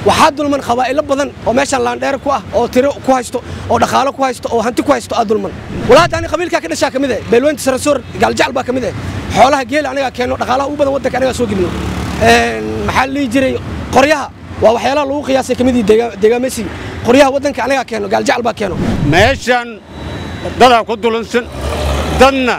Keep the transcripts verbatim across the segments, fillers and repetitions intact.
waxaa dulman qabaa'ilo badan oo meeshan laandheer ku ah oo tiro ku haysto oo dhaqaalo ku haysto oo hanti ku haysto aad dulman walaal taani qabiilka ka dhashaa kamid ah beelweynta Sarasoor galjacal baa kamid ah xoolaha geel aniga keeno dhaqaalaha ugu badan wadanka aniga soo gibno een maxaa la jiray qoryaha waa waxyaalaha lagu qiyaasay kamid deegaameysi qoryaha wadanka aniga keeno galjacal baa keeno meeshan dada ku dulansan dadna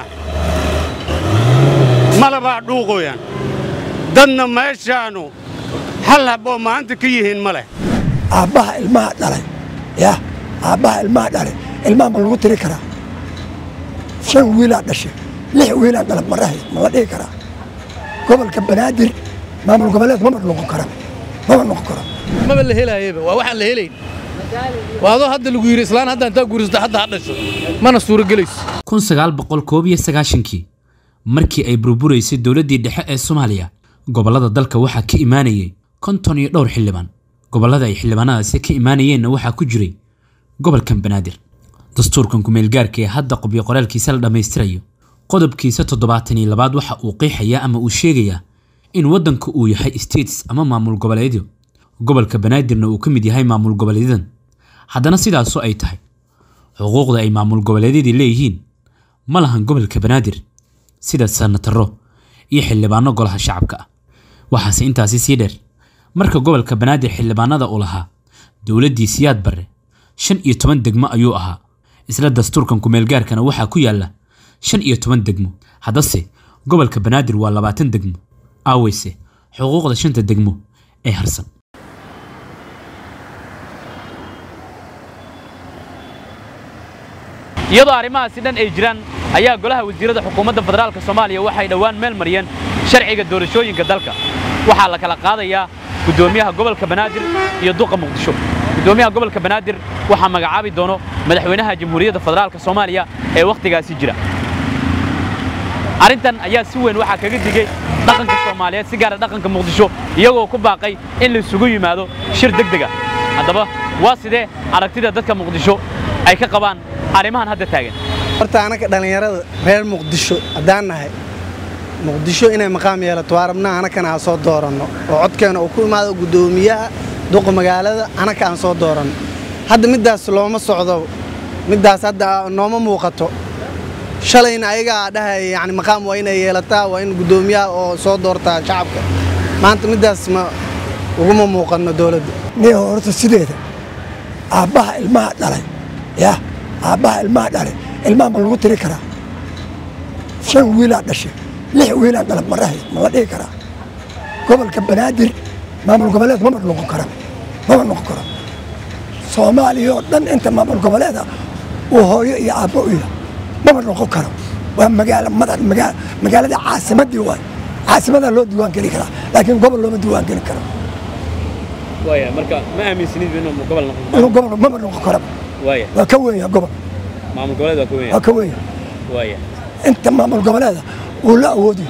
malaba dhuuqoyan dadna meeshanu hal habo maanta ka yihiin male aabaha ilmaha dhalay ya aabaha ilmaha dhalay ilmaha ma lagu tiri karaa shan wiil aa dhashay lix wiil aa dhalay marahay ma la dhigi karaa gobolka banaadir maamul goboleed ma noqon kara ma noqon kara ma la helaayba waa waxaan la helayn waado hadda lagu yiri islaan hadda inta guurista hadda hadasho mana suura galeys kun sagaal boqol koob iyo sagaashan-kii markii ay burbureysay dawladdii dhexe ee Soomaaliya gobolada dalka waxa ka imaanayay konton iyo dhowr xildhibaan gobolada ay xildhibaanadaasi ka imaanayeen waxa ku jiray gobolkan Banaadir dastuurkan ku meel gaarka ee hadda qobyo qoraalkiisa la dhameystirayo qodobkiisa toddobaatan iyo labaad waxa uu qeexayaa ama uu sheegayaa in wadanku uu yahay states ama maamul goboleedyo gobolka Banaadirna uu ka mid yahay maamul goboleedan haddana sidaas oo ay tahay xuquuqda ay maamul goboleedyadu leeyihiin ma lahan gobolka Banaadir sida sanataro iyo xildhibaano golaha shacabka ah waxaase intaasi sii dheer marka gobolka Banaadir xildhibaanada uu lahaa dawladdii Siyaad Barre shan iyo toban degmo ayuu ahaa isla dastuurkan ku meel gaarkana waxa ku yaala shan iyo toban degmo haddase gobolka Banaadir waa labaatan degmo aawayse xuquuqda shanta degmo ee harsan iyadoo arrimahaasi dhan ay jiraan ayaa golaha wasiirada xukuumadda federaalka Soomaaliya waxay dhawaan meel mariyeen sharciga doorashooyinka dalka waxa la kala qaadayaa gudoomiyaha gobolka Banaadir iyo duqa Muqdisho gudoomiyaha gobolka Banaadir waxa magacaabi doono madaxweynaha jamhuuriyadda federaalka Soomaaliya ee waqtigaasi jira arintan ayaa si weyn waxa kaga digay dhaqanka Soomaaliyeed si gaar ah dhaqanka Muqdisho iyagoo ku baaqay in la isugu yimaado shir degdeg ah haddaba waa sidee aragtida dadka Muqdisho ay ka qabaan arrimahan hadda taagan horta anaka dhalinyarada reer Muqdisho hadaan nahay Muqdisho inay maqaam yeelato waarabna anakana aan soo dooranno oo codkeena uu ku imaado gudoomiyaha duqa magaalada anaka aan soo dooranno hadda midaas looma socdo midaas hadda nooma muuqato shalayna ayaga dhahay yani maqaam waa inay yeelataa waa in gudoomiyaha oo soo doortaa shacabka maanta midaas ma ugu ma muuqano dawladda nee horta sideeda aabaha ilmaha dhalay ya aabaha ilmaha dhalay ilmaha ma lagu tiri karaa shan wiil aa dhashay lix wiil aa dhalay marahay ma la dhigi karaa gobolka Banaadir maamul goboleed ma noqon kara ma noqon kara Soomaaliya oo dhan inta maamul goboleed uu hooyo iyo aabbo u yahay ma noqon karo waa magaalo madax magaalo magaalada caasimadii waa caasimada loo diiwaan geli karaa laakiin gobol looma diiwaan geli karo waya marka ma aaminsanid inuu gobol noqon inuu gobol ma noqon karo waya waa ka weyn gobol maamul goboleed waa ka weyn waa ka weyn waya inta maamul goboleed uu la awoodi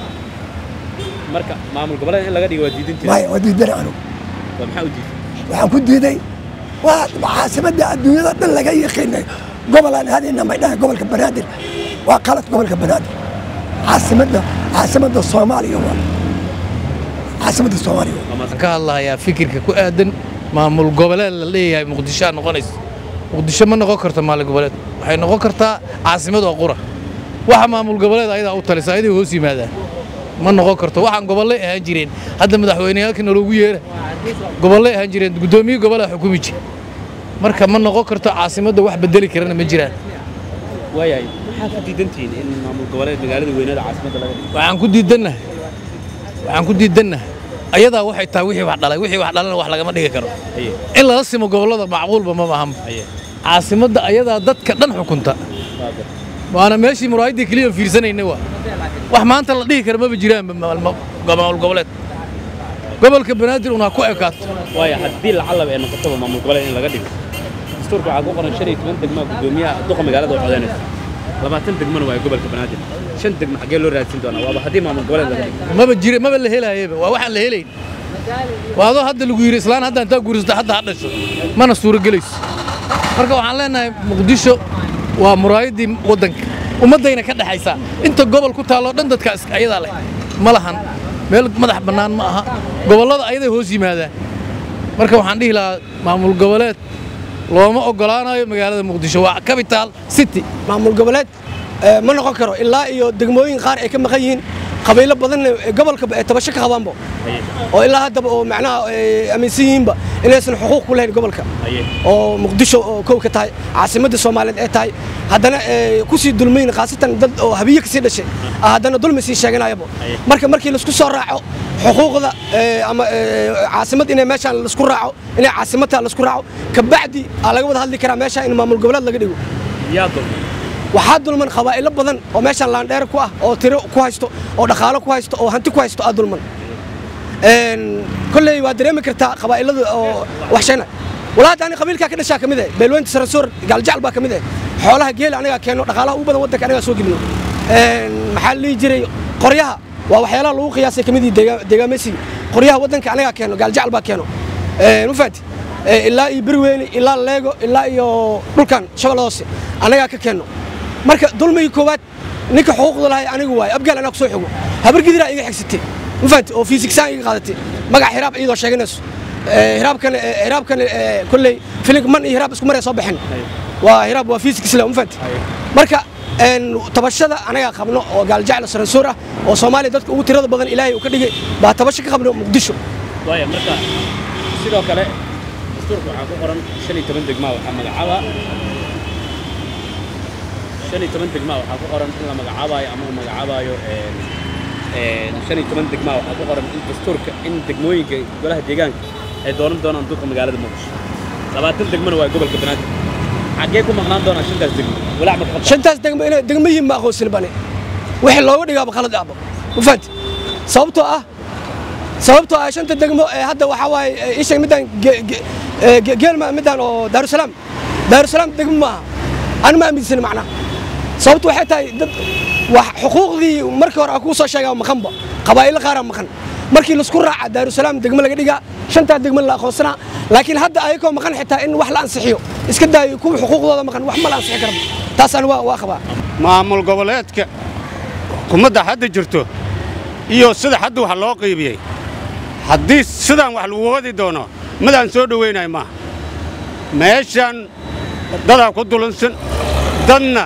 marka maamul goboleed in laga dhigo waa diidintii way waa diidan anu waa maxaa u diiday waxaan ku diiday waa caasimada adduunyada dhan laga yaqaanay gobolaan hadina ma dhahay gobolka Banaadir waa qalad gobolka Banaadir caasimada caasimada Soomaaliya waa caasimada Soomaaliya ka hadlayaa fikirka ku aadan maamul goboleed la leeyahay Muqdisho noqonayso Muqdisho ma noqon karto maamul goboleed waxay noqon kartaa caasimada qura waxa maamul goboleed ayada u talisay ayada hoos yimaadaan ma noqon karto waxaan gobolay ahaan jireen hadda madaxweyneyaalka loogu yeeray gobolay ahaan jireen gudoomiye gobolaha xukumi jiray marka ma noqon karto caasimada wax bedeli karana ma jiraan waayay waxa ku diidantiin in maamul goboleed magaalada weynada caasimada laga dhigo waxaan ku diidanahay waxaan ku diidanahay ayada waxay tahay wixii wax dhalay wixii wax dhalana wax laga ma dhigi karo in la simo gobolada macquulba ma maahan caasimada ayada dadka dhan xukunta waana meeshii muraayadii kaliya fiirsanayna waa wax maanta la dhigi karo ma jiraan maamul goboleed gobolka Banaadir una ku ekaato waaya hadii la calab ee noqoto maamul goboleed in laga dhigo dastuurka waxa ku qoran shan iyo toban degmo gudoomiyaha duqa magaalada oo codeynaysa labaatan degmana waa gobolka Banaadir shan degmo xagee loo raadsin doonaa waaba hadii maamul goboleed laga dhigo ma jira ma la helaayba waa waxaan la helayn waado hadda lagu yiri islaan hadda inta guurista hadda hadasho mana suura galeys marka waxaan leenahay Muqdisho waa muraayadii wadanka ummadayna ka dhaxaysa inta gobol ku taalo dhan dadka ayada leh ma lahan meel madax banaan ma aha gobolada ayada hoos yimaadaan marka waxaan dhihi lahaa maamul goboleed looma ogolaanayo magaalada muqdisho waa capital city maamul goboleed ma noqon karo ilaa iyo degmooyin qaar ay ka maqan yihiin qabiilo badan gobolka ay tabasho ka qabaanba oo ilaa hadda oo macnaha aaminsan yihiinba inaysan xuquuq ku lahayn gobolka oo muqdisho oo koow ka tahay caasimadda Soomaaliyeed ay tahay haddana ku sii dulmayn qaasatan dad oo habiye ka sii dhashay haddana dulmi sii sheeganayaba marka markii la isku soo raaco xuquuqda ama caasimad inay meeshaan la isku raaco inay caasimadta la isku raaco ka bacdi laga wada hadli karaa meesha in maamul goboleed laga dhigo yaa dul waxaa dulman qabaa'ilo badan oo meeshaan laandheer ku ah oo tiro ku haysto oo dhaqaalo ku haysto oo hanti ku haysto aad dulman een kulley waa dareemi kartaa qabaa'ilada oo wax sheena walaad ani qabiilka ka dhashaa kamid ah beelweynta sarsoor galjacal baa kamid ah xoolaha geel aniga keeno dhaqaalaha ugu badan wadanka aniga soo gidno een maxaa la jiray qoryaha waa waxyaalaha lagu qiyaasay kamid deegaameysi qoryaha wadanka aniga keeno galjacal baa keeno een u faati ilaa iyo birweyne ilaa leego ilaa iyo dhulkan shabeelle hoose aniga ka keeno marka dulmiga koowaad ninka xuquuqda lahay anigu waay abgaal anaa ku soo xigo habar gidira iga xigsatay ma fahanti oo fiisiksaan iga qaadatay magac hiraab iyadoo sheeganayso hiraabkan hiraabkan kulley filig man iyo hiraab isku maray soo baxeen waa hiraab waa fiisiks la ma fahanti marka een tabashada anaga qabno oo gaaljacal sarsoor ah oo Soomaaliya dadka ugu tirada badan Ilaahay uu ka dhigay baa tabasho ka qabno Muqdisho waaya marka sidoo kale dastuurka waxa ku qoran shan iyo toban degmo waxa magacaaba shan iyo toban degmo waxa ku qoran in la magacaabayo ama uu magacaabayo een een shan iyo toban degmo waxa ku qoran in dastuurka in degmooyinka golaha deegaanka ay dooran doonaan duqa magaalada Muqdisho labaatan degmana waa gobolka Banaadir xagee ku maqnaan doonaa shantaas degmo walaa ma qabto shantaas degmo inay degmooyin ma aqoonsan bane wixii looga dhigaaba qalad ah ma fahanti sababtoo ah sababtoo ah shanta degmo ee hadda waxa waaye isha midaan geelma midaan oo Daarusalaam Daarusalaam degmo ma aan ma aaminsan macna sababtu waxay tahay dad wax xuquuqdii markii hore ku soo sheegay maqanba qabaa'il qaar maqan markii la isku raaca Daarusalaam degmo laga dhigaa shanta degmo la aqoonsana laakiin hadda ayagoo maqan xitaa in wax la ansixiyo iska daayo kuwa xuquuqdooda maqan wax ma la ansixin karo taas aan waa waa qabaa maamul goboleedka xukuumadda hadda jirto iyo sida hadda wax loo qaybiyay haddii sidaan wax lagu wadi doono madaan soo dhaweynay ma meeshan dada ku dulansan dadna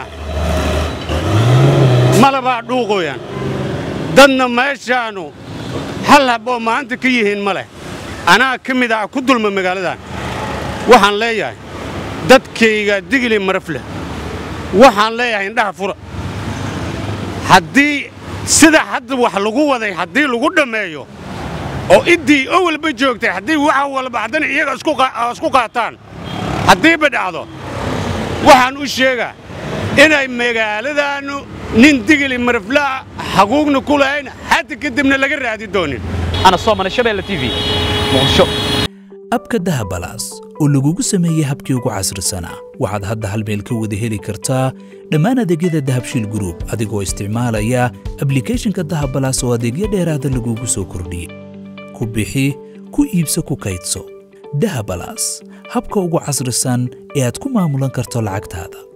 malaba dhuuqoyan dadna meeshaanu hal habo maanta ka yihiin male anaa kamid ah ku dulma magaaladan waxaan leeyahay dadkayga digli marafle waxaan leeyahay indhaha fura haddii sida hadda wax lagu waday haddii lagu dhameeyo oo idii awalba joogtay haddii waxa walba haddana iyaga isku isku qaataan haddii badhacdo waxaan u sheegaa inay magaaladaanu nin digli marafle xaquuqna ku lahayn hadda kadibna laga raadi doonin ana Soomaali Shabeelle T V Muqdisho abka dahabalaas oo lagugu sameeyay habkii ugu casrisanaa waxaad hadda hal meel ka wada heli kartaa dhammaan adeegyada dahabshiil group adigoo isticmaalaya applicationka dahabalaas oo adeegyo dheeraada lagugu soo kordhiyay ku bixi ku iibso ku kaydso dahabalaas habka ugu casrisan ee aad ku maamulan karto lacagtaada